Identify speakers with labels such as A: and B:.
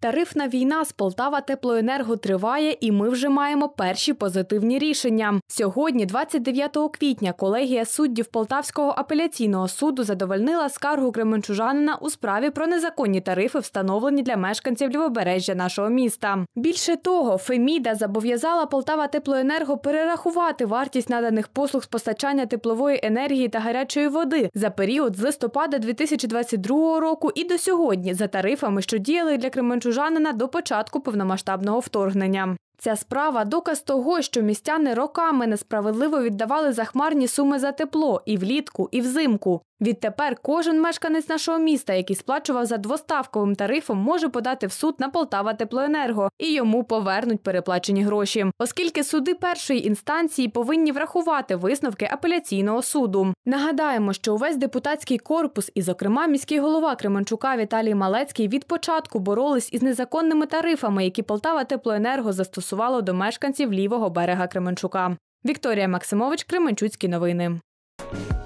A: Тарифна війна з Полтава-Теплоенерго триває, і ми вже маємо перші позитивні рішення. Сьогодні, 29 квітня, колегія суддів Полтавського апеляційного суду задовольнила скаргу кременчужанина у справі про незаконні тарифи, встановлені для мешканців лівобережжя нашого міста. Більше того, Феміда зобов'язала Полтава-Теплоенерго перерахувати вартість наданих послуг з постачання теплової енергії та гарячої води за період з листопада 2022 року і до сьогодні за тарифами, що діяли для кременчужанина до початку повномасштабного вторгнення. Ця справа – доказ того, що містяни роками несправедливо віддавали захмарні суми за тепло і влітку, і взимку. Відтепер кожен мешканець нашого міста, який сплачував за двоставковим тарифом, може подати в суд на Полтава-Теплоенерго і йому повернуть переплачені гроші. Оскільки суди першої інстанції повинні врахувати висновки апеляційного суду. Нагадаємо, що увесь депутатський корпус і, зокрема, міський голова Кременчука Віталій Малецький від початку боролись із незаконними тарифами, які Полтава-Теплоенерго застосувало до мешканців лівого берега Кременчука. Вікторія Максимович, Кременчуцькі новини.